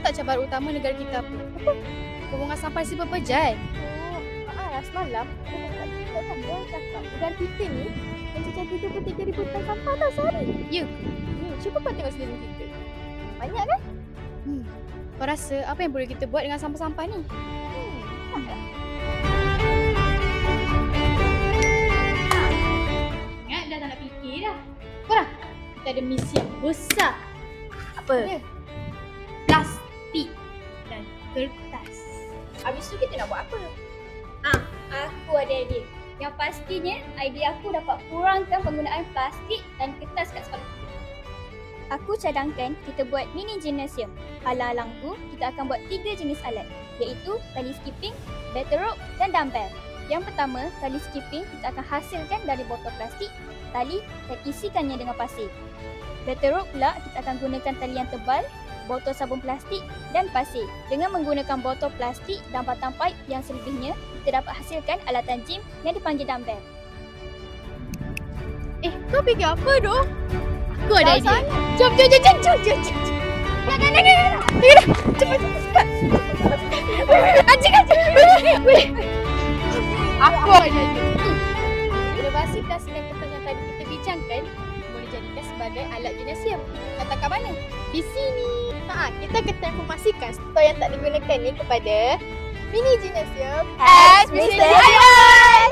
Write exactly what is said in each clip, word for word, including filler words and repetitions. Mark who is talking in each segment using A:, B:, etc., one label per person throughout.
A: tak cabaran utama negara kita apa? Apa? Pembuangan sampah si berpejai.
B: Oh, ah, semalam ada kakak kita kan dia cakap negara kita ni mencecah tiga puluh tiga ribu ton sampah tau sehari.
A: Ya.
B: Hmm, cuba kau tengok sendiri kita. Banyak kan?
A: Hmm. Kau rasa apa yang boleh kita buat dengan sampah-sampah ni?
B: Hmm.
A: Ingat dah tak nak fikir dah. Korang, kita ada misi yang besar.
B: Apa?
A: Ada plastik dan kertas.
B: Habis tu kita nak buat apa?
C: Ah, aku ada idea. Yang pastinya, idea aku dapat kurangkan penggunaan plastik dan kertas kat sekolah kita. Aku cadangkan kita buat mini gymnasium. Alang-alang tu, kita akan buat tiga jenis alat, iaitu tali skipping, battle rope dan dumbbell. Yang pertama, tali skipping kita akan hasilkan dari botol plastik, tali dan isikannya dengan pasir. Battle rope pula kita akan gunakan tali yang tebal, botol sabun plastik dan pasir. Dengan menggunakan botol plastik dan batang pipe yang selebihnya, kita dapat hasilkan alatan gym yang dipanggil dumbbell.
A: Eh, kau fikir apa doh? Aku ada idea. Jom, jom, jom, jom, jom, jom, jom. Nak, nak, nak, nak, nak. Cepat, cepat, cepat. Anjing, anjing. Aku ada idea. Inovasi plastik dan kertas yang tadi kita bincangkan boleh jadikan sebagai alat gimnasium. Letak kat mana?
B: Di sini. Ha, kita akan informasikan store yang tak digunakan ni kepada Mini Gymnasium
C: As Mister D I Y.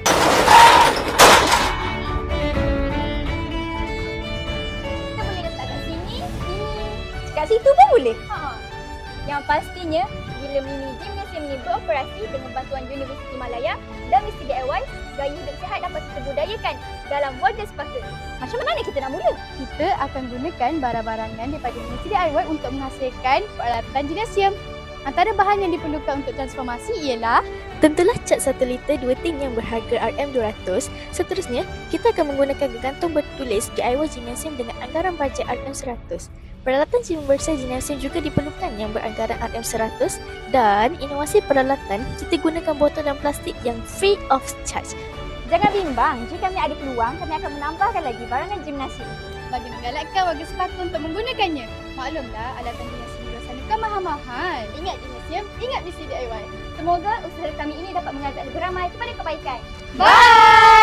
C: Kita boleh letak kat sini, sini.
B: kat situ pun boleh.
C: Ha. Yang pastinya, bila mini gymnasium ini beroperasi dengan bantuan Universiti Malaya dan Mister D I Y, gaya hidup sihat dapat kita budayakan dalam warga sepakat. Macam mana kita nak mula?
A: Kita akan gunakan barang-barangan daripada Mister D I Y untuk menghasilkan peralatan gimnasium. Antara bahan yang diperlukan untuk transformasi ialah
D: tentulah cat satu liter dua tin yang berharga R M dua ratus. Seterusnya, kita akan menggunakan gegantung bertulis D I Y Gymnasium dengan anggaran bajet R M seratus. Peralatan gym bersih gymnasium juga diperlukan yang beranggaran R M seratus dan inovasi peralatan, kita gunakan botol dan plastik yang free of charge.
C: Jangan bimbang, jika kami ada peluang, kami akan menambahkan lagi barangan gymnasium.
A: bagi menggalakkan warga sepakat untuk menggunakannya. Maklumlah, alatan gimnasium di luar sana kan mahal-mahal.
B: Ingat gymnasium, ingat Mister D I Y.
C: Semoga usaha kami ini dapat mengajak lebih ramai kepada kebaikan.
A: Bye!